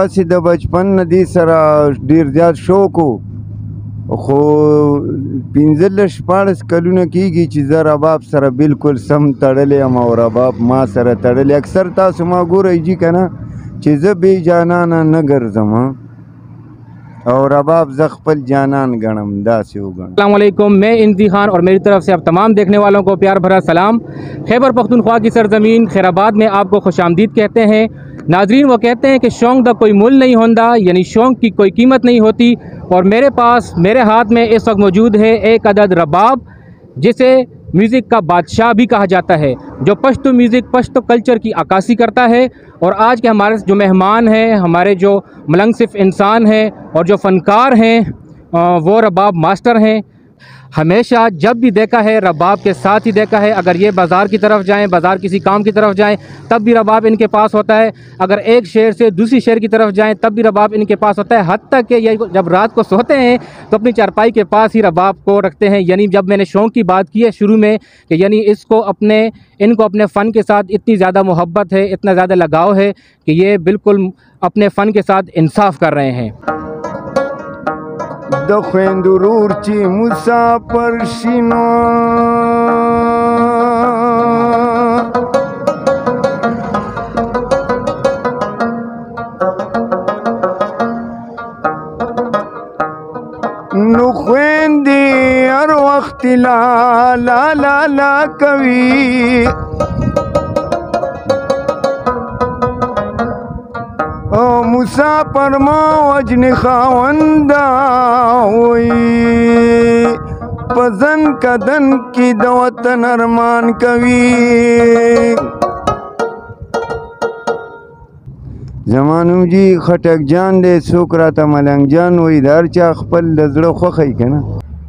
داسې د بچپن نه دې سره ډېر زیات شوق و، خو 15-14 کلونه کېږي چې زه رباب سره بالکل سم تړلی یم او رباب ما سره تړلی. اکثر تاسو ما ګورئ جي که نه چې زه بې جانانه نه ګرځم और रबाब ज़ खपल जानन गणम दासी उगण। अस्सलाम वालेकुम, मैं इंती खान और मेरी तरफ से आप तमाम देखने वालों को प्यार भरा सलाम। खैबर पख्तूनख्वा की सरजमीन खैराबाद में आपको खुशामदीद कहते हैं। नाजरीन, वो कहते हैं कि शौक दा कोई मुल नहीं होता, यानी शौक की कोई कीमत नहीं होती। और मेरे पास मेरे हाथ में इस वक्त मौजूद है एक अदद रबाब, जिसे म्यूज़िक का बादशाह भी कहा जाता है, जो पश्तो म्यूज़िक पश्तो कल्चर की अक्कासी करता है। और आज के हमारे जो मेहमान हैं, हमारे जो मुलंसिफ इंसान हैं और जो फ़नकार हैं, वो रबाब मास्टर हैं। हमेशा जब भी देखा है रबाब के साथ ही देखा है। अगर ये बाज़ार की तरफ जाएं, बाज़ार किसी काम की तरफ जाएं, तब भी रबाब इनके पास होता है। अगर एक शहर से दूसरी शहर की तरफ जाएं, तब भी रबाब इनके पास होता है। हद तक कि ये जब रात को सोते हैं तो अपनी चारपाई के पास ही रबाब को रखते हैं। यानी जब मैंने शौक़ की बात की है शुरू में कि यानी इनको अपने फ़न के साथ इतनी ज़्यादा मोहब्बत है, इतना ज़्यादा लगाव है कि ये बिल्कुल अपने फ़न के साथ इंसाफ कर रहे हैं। د خویندورور چې مسافر شینو نو خویندې هر وخت لا لا لا لا کوي مسافر ما وجن خاوندا وی پزن کدن کی د وطن ارمان کوي زمانو جی خټک جان دې څوک راته ملنګ جان وی د هر چا خپل د زړه خوښی که نه.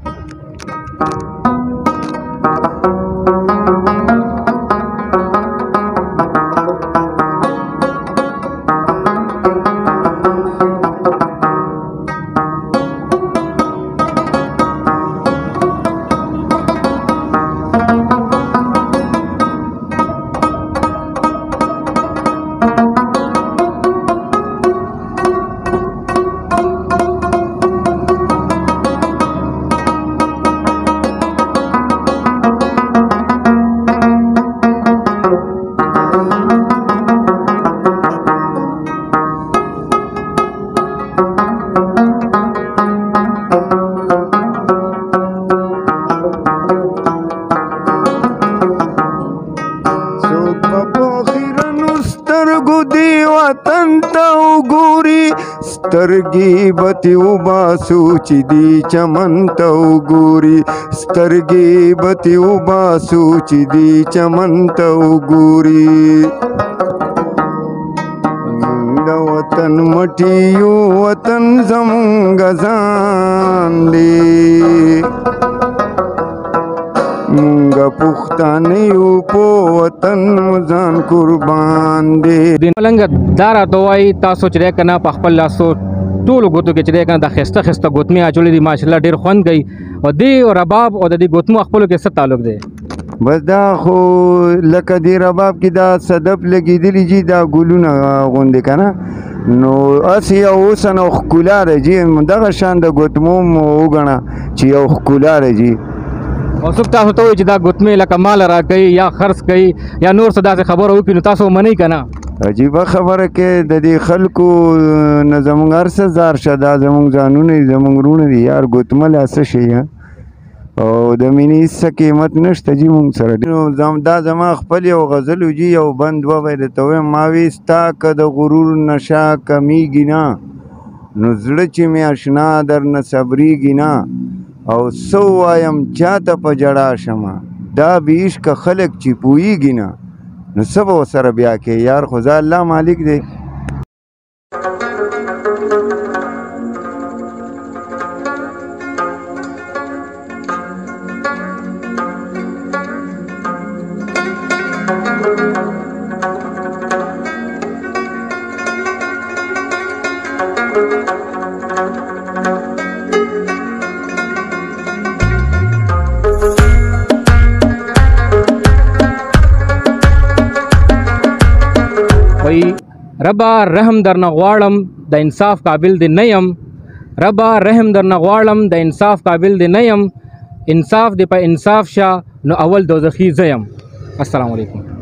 سترګې بتی وباسو چې دی چمن ته وګوري سترګې بتی وباسو چې دی چمن ته وګوري د وطن مټي یو وطن زمونږ ځان دی مونږه پښتانه یو په وطن ځان قربان دی. ملنګ دا راته وایي تاسو چې دی که نه په خپل لاسو ټولو ګوتو کې چې دی که نه دا ښایسته ښایسته ګوتمې اچولې دي ماشاءالله ډېر خوند کوي. او دې رباب او د دې ګوتمو خپلو کې څه تعلق دی؟ بس دا خو لکه دې رباب کې دا صدف لګېدلي جي دا ګلونه غوندې که نه نو هسې یو اوسن او ښکلا دی جي دغه شان د ګوتمو وګڼه چې یو ښکلا دی جي. او څوک تاسو ته وایي چې دا ګوتمې لکه مال راکوي یا خرڅ کوي یا نور څه داسې خبره وکړي نو تاسو منئ که نه؟ عجیبه خبره کې د دې خلکو نه زموږ هر څه زار شه دا زموږ ځانونه دي زموږ وروڼه دي یار ګوتمه لا څه شي او د مینې هېڅ څه قیمت نشته جي موږ سره. دا زما خپل یو غزل و جي یو بند ووی درته وایم ما وی ستا که د غرور نشه کمیږي نه نو زړه چې مې اشنا درنه صبرېږي نه او څه ووایم چاته په جړا شمه دا بې عشقه خلک چې پوهېږي نه نو څه به ورسره بیا کې یار خو زه الله مالک دی. रबा रहम दर नगवाड़म द इंसाफ काबिल द नयम, रबा रहम दर नगवाड़म द इंसाफ काबिल द नयम, इंसाफ दे पर इंसाफ शाह न अवल दोज़खी ज़यम। अस्सलाम वालेकुम।